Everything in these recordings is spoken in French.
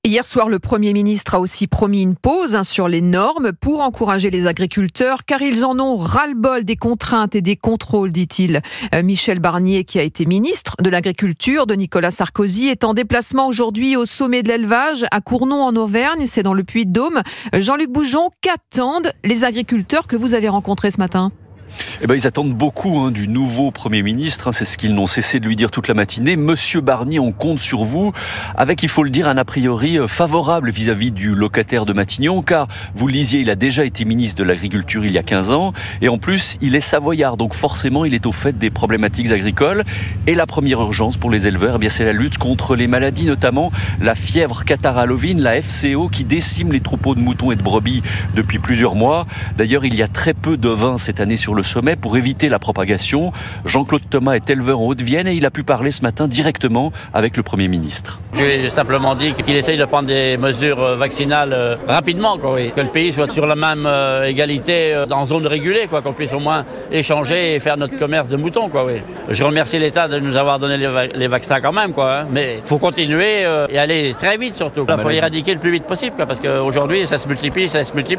Hier soir, le Premier ministre a aussi promis une pause sur les normes pour encourager les agriculteurs, car ils en ont ras-le-bol des contraintes et des contrôles, dit-il. Michel Barnier, qui a été ministre de l'Agriculture de Nicolas Sarkozy, est en déplacement aujourd'hui au sommet de l'élevage à Cournon en Auvergne, c'est dans le Puy-de-Dôme. Jean-Luc Boujon, qu'attendent les agriculteurs que vous avez rencontrés ce matin ? Ils attendent beaucoup du nouveau Premier ministre. C'est ce qu'ils n'ont cessé de lui dire toute la matinée. Monsieur Barnier, on compte sur vous. Avec, il faut le dire, un a priori favorable vis-à-vis du locataire de Matignon. Car, vous le disiez, il a déjà été ministre de l'Agriculture il y a 15 ans. Et en plus, il est savoyard. Donc forcément, il est au fait des problématiques agricoles. Et la première urgence pour les éleveurs, c'est la lutte contre les maladies, notamment la fièvre catarrhale ovine, la FCO, qui décime les troupeaux de moutons et de brebis depuis plusieurs mois. D'ailleurs, il y a très peu de vins cette année sur le sommet pour éviter la propagation. Jean-Claude Thomas est éleveur en Haute-Vienne et il a pu parler ce matin directement avec le Premier ministre. Je lui ai simplement dit qu'il essaye de prendre des mesures vaccinales rapidement, que le pays soit sur la même égalité dans zone régulée, qu'on puisse au moins échanger et faire notre commerce de moutons. Je remercie l'État de nous avoir donné les vaccins quand même, mais il faut continuer et aller très vite surtout. Il faut éradiquer le plus vite possible, parce qu'aujourd'hui ça se multiplie.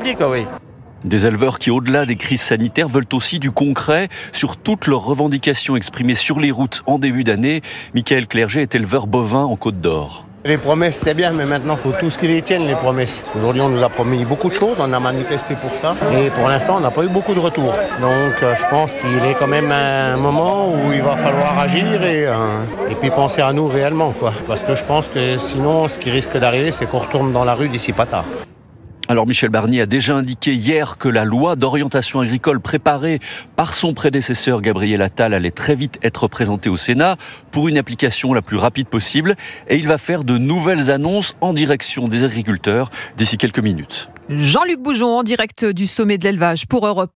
Des éleveurs qui, au-delà des crises sanitaires, veulent aussi du concret sur toutes leurs revendications exprimées sur les routes en début d'année. Michael Clerget est éleveur bovin en Côte d'Or. Les promesses, c'est bien, mais maintenant, il faut tous qu'ils les tiennent, les promesses. Aujourd'hui, on nous a promis beaucoup de choses, on a manifesté pour ça. Et pour l'instant, on n'a pas eu beaucoup de retours. Donc, je pense qu'il est quand même un moment où il va falloir agir et puis penser à nous réellement, Parce que je pense que sinon, ce qui risque d'arriver, c'est qu'on retourne dans la rue d'ici pas tard. Alors Michel Barnier a déjà indiqué hier que la loi d'orientation agricole préparée par son prédécesseur Gabriel Attal allait très vite être présentée au Sénat pour une application la plus rapide possible. Et il va faire de nouvelles annonces en direction des agriculteurs d'ici quelques minutes. Jean-Luc Boujon en direct du sommet de l'élevage pour Europe 1.